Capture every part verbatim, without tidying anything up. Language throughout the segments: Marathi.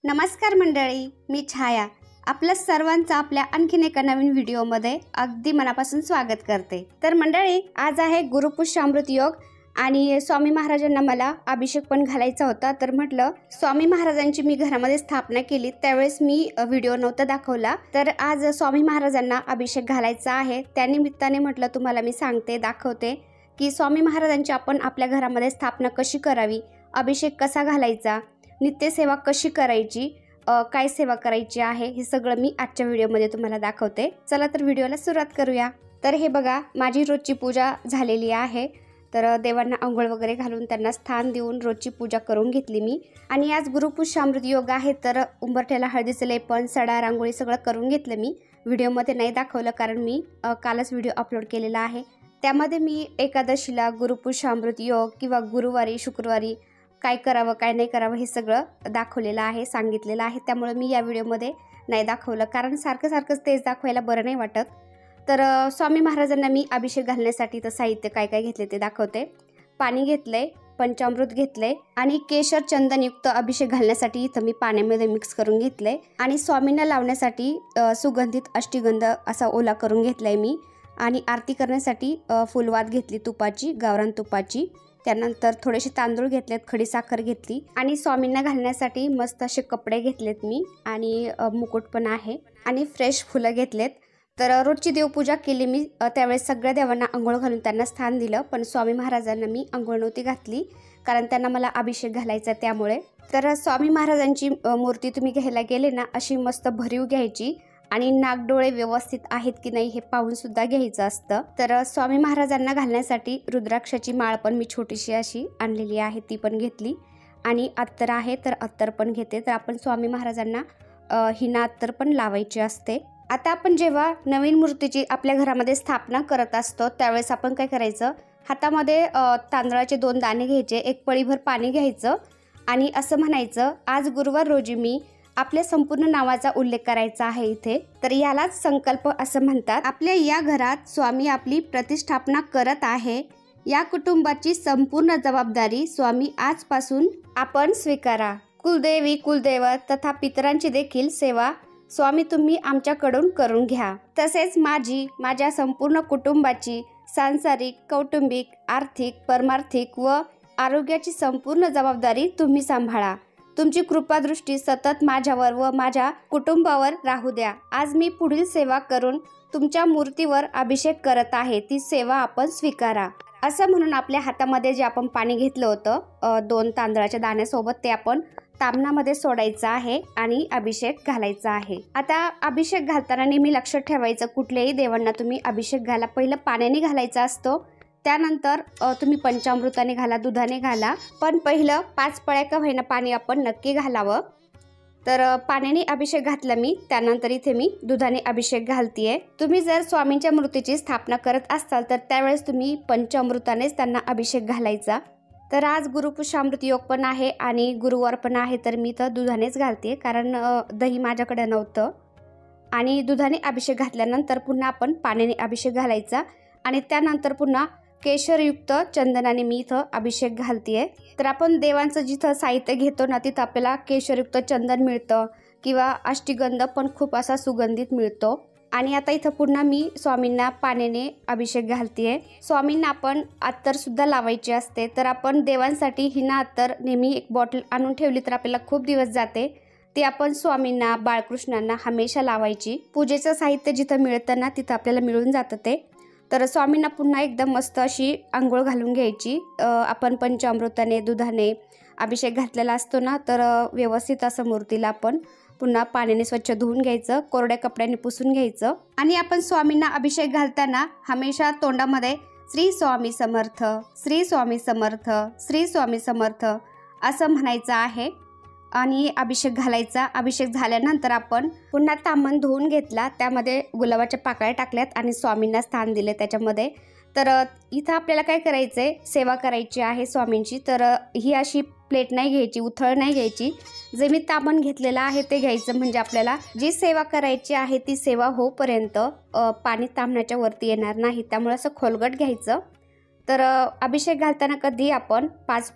नमस्कार मंडळी, मी छाया आपल्या सर्वांचं आपल्या आणखीन एका नवीन व्हिडिओमध्ये अगदी मनापासून स्वागत करते। तर मंडळी, आज आहे गुरुपुष्यामृत योग आणि स्वामी महाराजांना मला अभिषेक पण घालायचा होता। तर म्हटलं स्वामी महाराजांची मी घरामध्ये स्थापना केली त्यावेळेस मी व्हिडिओ नव्हता दाखवला, तर आज स्वामी महाराजांना अभिषेक घालायचा आहे। त्या निमित्ताने म्हटलं तुम्हाला मी सांगते, दाखवते की स्वामी महाराजांची आपण आपल्या घरामध्ये स्थापना कशी करावी, अभिषेक कसा घालायचा, नित्यसेवा कशी करायची, काय सेवा करायची आहे, हे सगळं मी आजच्या व्हिडिओमध्ये तुम्हाला दाखवते। चला तर व्हिडिओला सुरुवात करूया। तर हे बघा, माझी रोजची पूजा झालेली आहे। तर देवांना अंघोळ वगैरे घालून त्यांना स्थान देऊन रोजची पूजा करून घेतली मी। आणि आज गुरुपुष्यामृत योग आहे, तर उंबरठ्याला हळदीचे लेपन, सडा, रांगोळी सगळं करून घेतलं मी। व्हिडिओमध्ये नाही दाखवलं कारण मी कालच व्हिडिओ अपलोड केलेला आहे। त्यामध्ये मी एकादशीला गुरुपुष्यामृत योग किंवा गुरुवारी शुक्रवारी काय करावं काय नाही करावं हे सगळं दाखवलेलं आहे, सांगितलेलं आहे। त्यामुळे मी या व्हिडिओमध्ये नाही दाखवलं कारण सारखं सारखंच तेच दाखवायला बरं नाही वाटत। तर स्वामी महाराजांना मी अभिषेक घालण्यासाठी तर साहित्य काय काय घेतले ते दाखवते। पाणी घेतलंय, पंचामृत घेतलंय आणि केशर चंदनयुक्त अभिषेक घालण्यासाठी इथं मी पाण्यामध्ये मिक्स करून घेतलंय। आणि स्वामींना लावण्यासाठी सुगंधित अष्टगंध असा ओला करून घेतलाय मी। आणि आरती करण्यासाठी फुलवात घेतली तुपाची, गावरान तुपाची। त्यानंतर थोडेसे तांदूळ घेतलेत, खडी साखर घेतली आणि स्वामींना घालण्यासाठी मस्त असे कपडे घेतलेत मी आणि मुकुट पण आहे आणि फ्रेश फुलं घेतलेत। तर रोजची देवपूजा केली मी, त्यावेळेस सगळ्या देवांना अंघोळ घालून त्यांना स्थान दिलं, पण स्वामी महाराजांना मी अंघोळ नव्हती घातली कारण त्यांना मला अभिषेक घालायचा त्यामुळे। तर स्वामी महाराजांची मूर्ती तुम्ही घ्यायला गेले ना, अशी मस्त भरीव घ्यायची आणि नागडोळे व्यवस्थित आहेत की नाही हे पाहून सुद्धा घ्यायचं असतं। तर स्वामी महाराजांना घालण्यासाठी रुद्राक्षाची माळ पण मी छोटीशी अशी आणलेली आहे, ती पण घेतली आणि अत्तर आहे तर अत्तर पण घेते। तर आपण स्वामी महाराजांना हिना अत्तर पण लावायची असते। आता आपण जेव्हा नवीन मूर्तीची आपल्या घरामध्ये स्थापना करत असतो त्यावेळेस आपण काय करायचं, हातामध्ये तांदळाचे दोन दाणे घ्यायचे, एक पळीभर पाणी घ्यायचं आणि असं म्हणायचं, आज गुरुवार रोजी मी आपल्या संपूर्ण नावाचा उल्लेख करायचा आहे इथे। तर यालाच संकल्प असं म्हणतात। आपल्या या घरात स्वामी आपली प्रतिष्ठापना करत आहे, या कुटुंबाची संपूर्ण जबाबदारी स्वामी आजपासून आपण स्वीकारा। कुलदेवी, कुलदैवत तथा पितरांची देखील सेवा स्वामी तुम्ही आमच्याकडून करून घ्या। तसेच माझी, माझ्या संपूर्ण कुटुंबाची सांसारिक, कौटुंबिक, आर्थिक, परमार्थिक व आरोग्याची संपूर्ण जबाबदारी तुम्ही सांभाळा। तुमची कृपादृष्टी सतत माझ्यावर व माझ्या कुटुंबावर राहू द्या। आज मी पुढील सेवा करून तुमच्या मूर्तीवर अभिषेक करत आहे, ती सेवा आपण स्वीकारा। असं म्हणून आपल्या हातामध्ये जे आपण पाणी घेतलं होतं दोन तांदळाच्या दाण्यासोबत, ते आपण तामणामध्ये सोडायचं आहे आणि अभिषेक घालायचा आहे। आता अभिषेक घालताना नेहमी लक्षात ठेवायचं, कुठल्याही देवांना तुम्ही अभिषेक घाला, पहिलं पाण्याने घालायचा असतो, त्यानंतर तुम्ही पंचामृताने घाला, दुधाने घाला, पण पहिलं पाच पळ्या का होईना पाणी आपण नक्की घालावं। तर पाण्याने अभिषेक घातला मी, त्यानंतर इथे मी दुधाने अभिषेक घालतीये। तुम्ही जर स्वामींच्या मूर्तीची स्थापना करत असाल तर त्यावेळेस तुम्ही पंचामृतानेच त्यांना अभिषेक घालायचा। तर आज गुरुपुष्यामृत योग पण आहे आणि गुरुवार पण आहे, तर मी तर दुधानेच घालते कारण दही माझ्याकडे नव्हतं। आणि दुधाने अभिषेक घातल्यानंतर पुन्हा आपण पाण्याने अभिषेक घालायचा आणि त्यानंतर पुन्हा केशरयुक्त चंदनाने मी इथं अभिषेक घालतीये। तर आपण देवांचं जिथं साहित्य घेतो ना, तिथं आपल्याला केशरयुक्त चंदन मिळतं किंवा अष्टगंध पण खूप असा सुगंधित मिळतो। आणि आता इथं पुन्हा मी स्वामींना पाण्याने अभिषेक घालतीये। स्वामींना आपण अत्तर सुद्धा लावायची असते, तर आपण देवांसाठी हिना अत्तर नेहमी एक बॉटल आणून ठेवली तर आपल्याला खूप दिवस जाते, ती आपण स्वामींना, बाळकृष्णांना हमेशा लावायची। पूजेचं साहित्य जिथं मिळतं ना तिथं आपल्याला मिळून जातं ते। तर स्वामींना पुन्हा एकदम मस्त अशी आंघोळ घालून घ्यायची। आपण पंचामृताने, दुधाने अभिषेक घातलेला असतो ना, तर व्यवस्थित असं मूर्तीला आपण पुन्हा पाण्याने स्वच्छ धुवून घ्यायचं, कोरड्या कपड्याने पुसून घ्यायचं। आणि आपण स्वामींना अभिषेक घालताना हमेशा तोंडामध्ये श्री स्वामी समर्थ, श्री स्वामी समर्थ, श्री स्वामी समर्थ असं म्हणायचं आहे आणि अभिषेक घालायचा। अभिषेक झाल्यानंतर आपण पुन्हा तांबण धुवून घेतला, त्यामध्ये गुलाबाच्या पाकळ्या टाकल्यात आणि स्वामींना स्थान दिले त्याच्यामध्ये। तर इथं आपल्याला काय करायचंय, सेवा करायची आहे स्वामींची। तर ही अशी प्लेट नाही घ्यायची, उथळ नाही घ्यायची, जे मी तांबण घेतलेलं आहे ते घ्यायचं, म्हणजे आपल्याला जी सेवा करायची आहे ती सेवा होईपर्यंत पाणी तांबण्याच्या वरती येणार नाही, त्यामुळे असं खोलगट घ्यायचं। तर अभिषेक घालताना कधी आपण पाच पळ्या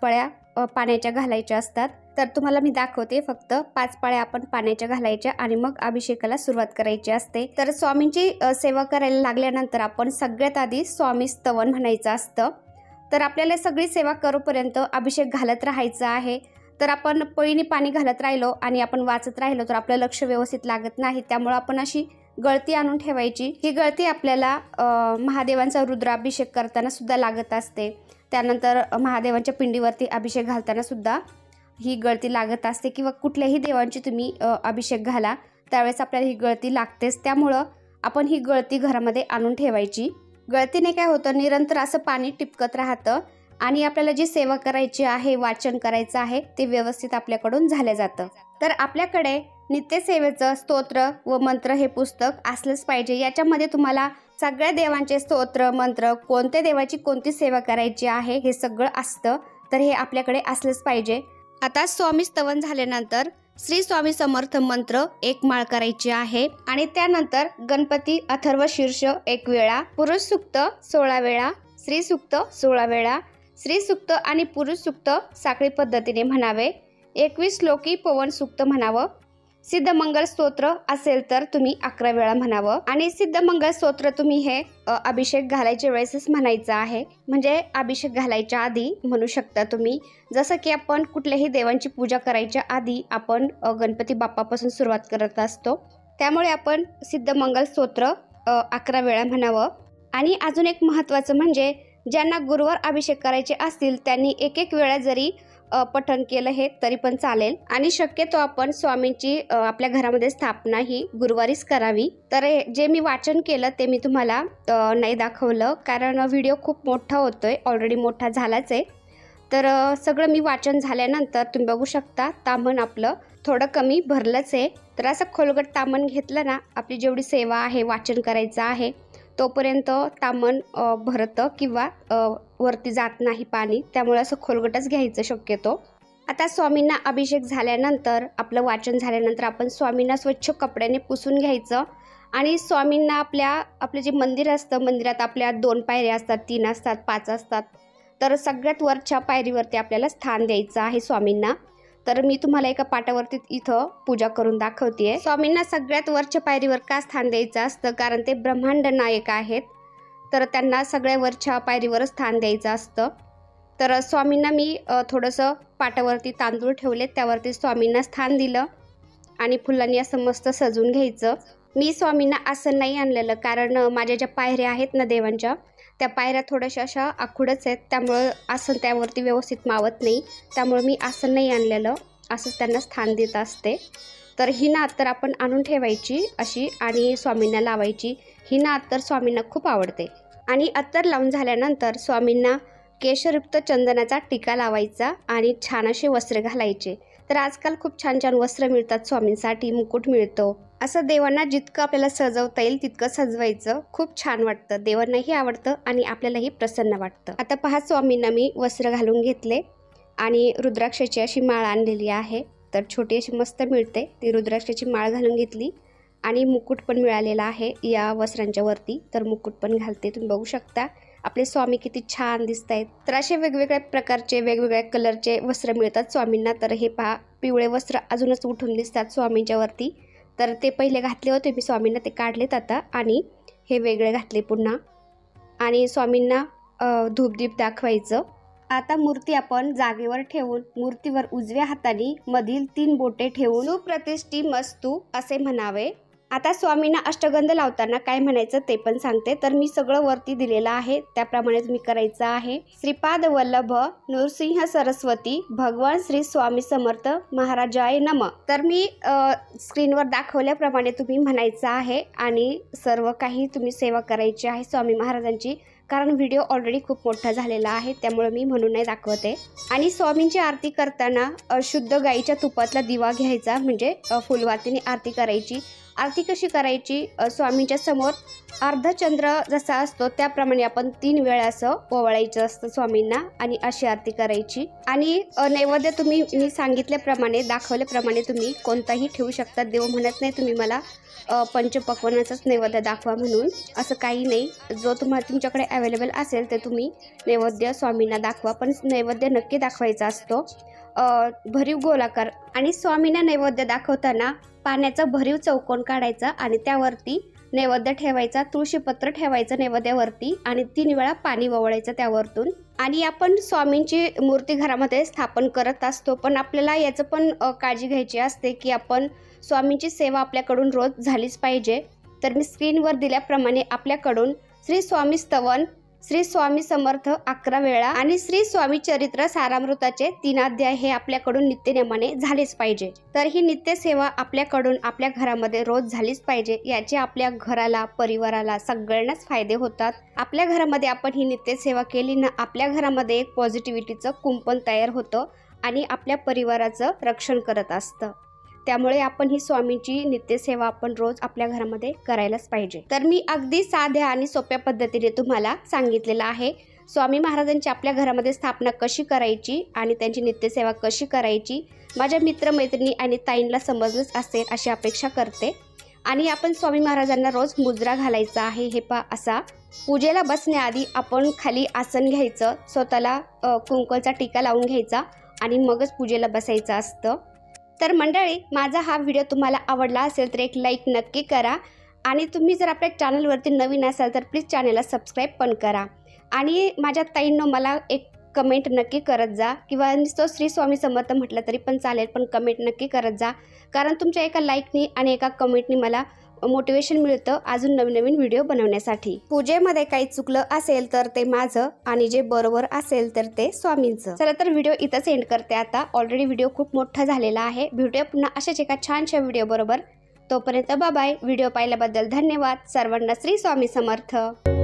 अ, पाण्याच्या घालायच्या असतात। तर तुम्हाला मी दाखवते, फक्त पाच पाळ्या आपण पाण्याच्या घालायच्या आणि मग अभिषेकाला सुरुवात करायची असते। तर स्वामींची अ, सेवा करायला लागल्यानंतर आपण सगळ्यात आधी स्वामी स्तवन म्हणायचं असतं। तर आपल्याला सगळी सेवा करूपर्यंत अभिषेक घालत राहायचा आहे। तर आपण पळीने पाणी घालत राहिलो आणि आपण वाचत राहिलो तर आपलं लक्ष व्यवस्थित लागत नाही, त्यामुळे आपण अशी गळती आणून ठेवायची। ही गळती आपल्याला अ, महादेवांचा रुद्राभिषेक करताना सुद्धा लागत असते। त्यानंतर महादेवांच्या पिंडीवरती अभिषेक घालताना सुद्धा ही गळती लागत असते, किंवा कुठल्याही देवांची तुम्ही अ, अभिषेक घाला त्यावेळेस आपल्याला ही गळती लागतेच। त्यामुळं आपण ही गळती घरामध्ये आणून ठेवायची। गळतीने काय होतं, निरंतर असं पाणी टिपकत राहतं आणि आपल्याला जी सेवा करायची आहे, वाचन करायचं आहे ते व्यवस्थित आपल्याकडून झालं जातं। तर आपल्याकडे नित्यसेवेचं स्तोत्र व मंत्र हे पुस्तक असलंच पाहिजे। याच्यामध्ये तुम्हाला सगळ्या देवांचे स्तोत्र मंत्र, कोणत्या देवाची कोणती सेवा करायची आहे हे सगळं असतं, तर हे आपल्याकडे असलंच पाहिजे। आता स्वामी स्तवन झाल्यानंतर श्री स्वामी समर्थ मंत्र एक माळ करायची आहे आणि त्यानंतर गणपती अथर्व शीर्ष एक वेळा, पुरुष सूक्त सोळा वेळा, स्त्री सूक्त सोळा वेळा, स्त्री सूक्त आणि पुरुष सूक्त साखळी पद्धतीने म्हणावे। एकवीस श्लोकी पवन सूक्त म्हणावं। सिद्धमंगल स्तोत्र असेल तर तुम्ही अकरा वेळा म्हणावं आणि सिद्धमंगल स्तोत्र तुम्ही हे अ, अभिषेक घालायच्या वेळेसच म्हणायचं आहे, म्हणजे अभिषेक घालायच्या आधी म्हणू शकता तुम्ही। जसं की आपण कुठल्याही देवांची पूजा करायच्या आधी आपण अ, गणपती बाप्पापासून सुरुवात करत असतो, त्यामुळे आपण सिद्धमंगल स्तोत्र अ, अकरा वेळा म्हणावं। आणि अजून एक महत्त्वाचं म्हणजे ज्यांना गुरुवार अभिषेक करायचे असतील त्यांनी एक एक वेळा जरी पठण केलं हे तरी पण चालेल। आणि शक्यतो आपण स्वामींची आपल्या घरामध्ये स्थापना ही गुरुवारीच करावी। तर जे मी वाचन केलं ते मी तुम्हाला नाही दाखवलं, कारण व्हिडिओ खूप मोठा होतोय, ऑलरेडी मोठा झालाच आहे। तर सगळं मी वाचन झाल्यानंतर तुम्ही बघू शकता ताम्हण आपलं थोडं कमी भरलंच आहे। तर असं खोलगट ताम्हण घेतलं ना, आपली जेवढी सेवा आहे वाचन करायचं आहे तोपर्यंत ताम्हण भरतं किंवा वरती जात नाही पाणी, त्यामुळे असं खोलगटच घ्यायचं शक्यतो। आता स्वामींना अभिषेक झाल्यानंतर, आपलं वाचन झाल्यानंतर आपण स्वामींना स्वच्छ कपड्याने पुसून घ्यायचं आणि स्वामींना आपल्या आपलं जे मंदिर असतं, मंदिरात आपल्या दोन पायऱ्या असतात, तीन असतात, पाच असतात, तर सगळ्यात वरच्या पायरीवरती आपल्याला स्थान द्यायचं आहे स्वामींना। तर मी तुम्हाला एका पाटावरती इथं पूजा करून दाखवतेय। स्वामींना सगळ्यात वरच्या पायरीवर का स्थान द्यायचं असतं, कारण ते ब्रह्मांड नायक आहेत, तर त्यांना सगळ्या वरच्या पायरीवर स्थान द्यायचं असतं। तर स्वामींना मी थोडंसं पाटावरती तांदूळ ठेवले, त्यावरती स्वामींना स्थान दिलं आणि फुलांनी असं मस्त सजवून घ्यायचं। मी स्वामींना आसन नाही आणलेलं, कारण माझ्या ज्या पायऱ्या आहेत ना देवांच्या, त्या पायऱ्या थोड्याशा अशा आखूडच आहेत, त्यामुळं आसन त्यावरती व्यवस्थित मावत नाही, त्यामुळे मी आसन नाही आणलेलं, असंच त्यांना स्थान देत असते। तर ही नात तर आपण आणून ठेवायची अशी आणि स्वामींना लावायची। ही नात तर स्वामींना खूप आवडते। आणि अत्तर लावून झाल्यानंतर स्वामींना केशरयुक्त चंदनाचा टिका लावायचा आणि छान असे वस्त्र घालायचे। तर आजकाल खूप छान छान वस्त्र मिळतात स्वामींसाठी, मुकुट मिळतो, असं देवांना जितकं आपल्याला सजवता येईल तितकं सजवायचं। खूप छान वाटतं, देवांनाही आवडतं आणि आपल्यालाही प्रसन्न वाटतं। आता पहा, स्वामींना मी वस्त्र घालून घेतले आणि रुद्राक्षाची अशी माळ आणलेली आहे, तर छोटी अशी मस्त मिळते, ती रुद्राक्षाची माळ घालून घेतली आणि मुकुट पण मिळालेला आहे या वस्त्रांच्या वरती, तर मुकुट पण घालते। तुम्ही बघू शकता आपले स्वामी किती छान दिसत आहेत। तर असे वेगवेगळ्या प्रकारचे वेगवेगळ्या कलरचे वस्त्र मिळतात स्वामींना। तर हे पहा, पिवळे वस्त्र अजूनच उठून दिसतात स्वामींच्या वरती, तर ते पहिले घातले होते मी स्वामींना, ते काढलेत आता आणि हे वेगळे घातले पुन्हा। आणि स्वामींना धूपदीप दाखवायचं। आता मूर्ती आपण जागेवर ठेवून मूर्तीवर उजव्या हाताने मधील तीन बोटे ठेवून सुप्रतिष्ठी मस्तू असे म्हणावे। आता स्वामींना अष्टगंध लावताना काय म्हणायचं ते पण सांगते, तर मी सगळं वरती दिलेलं आहे त्याप्रमाणे तुम्ही करायचं आहे। श्रीपाद वल्लभ नृसिंह सरस्वती भगवान श्री स्वामी समर्थ महाराजाय नम। तर मी स्क्रीनवर दाखवल्याप्रमाणे तुम्ही म्हणायचं आहे आणि सर्व काही तुम्ही सेवा करायची आहे स्वामी महाराजांची, कारण व्हिडिओ ऑलरेडी खूप मोठा झालेला आहे, त्यामुळे मी म्हणून नाही दाखवते। आणि स्वामींची आरती करताना शुद्ध गाईच्या तुपातला दिवा घ्यायचा, म्हणजे फुलवातीने आरती करायची आरती कशी करायची, स्वामींच्या समोर अर्धचंद्र जसा असतो त्याप्रमाणे आपण तीन वेळा असं ओवाळायचं असतं स्वामींना आणि अशी आरती करायची। आणि नैवेद्य तुम्ही मी सांगितल्याप्रमाणे दाखवल्याप्रमाणे तुम्ही कोणताही ठेवू शकता। देव म्हणत नाही तुम्ही मला पंचपक्वान्नाचाच नैवेद्य दाखवा म्हणून, असं काही नाही। जो तुम्हाला तुमच्याकडे अवेलेबल असेल ते तुम्ही नैवेद्य स्वामींना दाखवा, पण नैवेद्य नक्की दाखवायचा असतो भरीव गोलाकार। आणि स्वामींना नैवेद्य दाखवताना पाण्याचा भरीव चौकोन काढायचा आणि त्यावरती नैवेद्य ठेवायचा, तुळशीपत्र ठेवायचं नैवेद्यावरती आणि तीन वेळा पाणी ओवाळायचं त्यावरतून। आणि आपण स्वामींची मूर्ती घरामध्ये स्थापन करत असतो, पण आपल्याला याचं पण काळजी घ्यायची असते की आपण स्वामींची सेवा आपल्याकडून रोज झालीच पाहिजे। तर मी स्क्रीनवर दिल्याप्रमाणे आपल्याकडून श्री स्वामी स्तवन, श्री स्वामी समर्थ अकरा वेळा आणि श्री स्वामी चरित्र सारामृताचे तीन अध्याय हे आपल्याकडून नित्यनेमाने झालेच पाहिजे। तर ही नित्य सेवा आपल्याकडून आपल्या घरामध्ये रोज झालीच पाहिजे। याचे आपल्या घराला, परिवाराला सगळ्यांनाच फायदे होतात। आपल्या घरामध्ये आपण ही नित्य सेवा केली ना, आपल्या घरामध्ये एक पॉझिटिव्हिटीचं कुंपण तयार होतं आणि आपल्या परिवाराचं रक्षण करत असतं। त्यामुळे आपण ही स्वामींची नित्यसेवा आपण रोज आपल्या घरामध्ये करायलाच पाहिजे। तर मी अगदी साध्या आणि सोप्या पद्धतीने तुम्हाला सांगितलेलं आहे स्वामी महाराजांची आपल्या घरामध्ये स्थापना कशी करायची आणि त्यांची नित्यसेवा कशी करायची। माझ्या मित्रमैत्रिणी आणि ताईंना समजलंच असेल अशी अपेक्षा करते। आणि आपण स्वामी महाराजांना रोज मुजरा घालायचा आहे। हे पा असा पूजेला बसण्याआधी आपण खाली आसन घ्यायचं, स्वतःला कुंकवाचा टीका लावून घ्यायचा आणि मगच पूजेला बसायचं असतं। तर मंडळी, माझा हा व्हिडिओ तुम्हाला आवडला असेल तर एक लाईक नक्की करा आणि तुम्ही जर आपल्या चॅनलवरती नवीन असाल तर प्लीज चॅनलला सबस्क्राईब पण करा। आणि माझ्या ताईंनो मला एक कमेंट नक्की करत जा, किंवा नुसतं श्री स्वामी समर्थ म्हटलं तरी पण चालेल, पण कमेंट नक्की करत जा, कारण तुमच्या एका लाईकनी आणि एका कमेंटनी मला मोटिवेशन मिळतं अजून नवीन नवीन व्हिडिओ बनवण्यासाठी। पूजेमध्ये काही चुकलं असेल तर ते माझं आणि जे बरोबर असेल तर ते स्वामींचं। चला तर व्हिडिओ इथंच एंड करते आता। ऑलरेडी व्हिडिओ खूप मोठा झालेला आहे। भेटूया पुन्हा अशाच एका छानशा व्हिडिओ बरोबर। तोपर्यंत बाय बाय। व्हिडिओ पाहिल्याबद्दल धन्यवाद। सर्वांना श्री स्वामी समर्थ।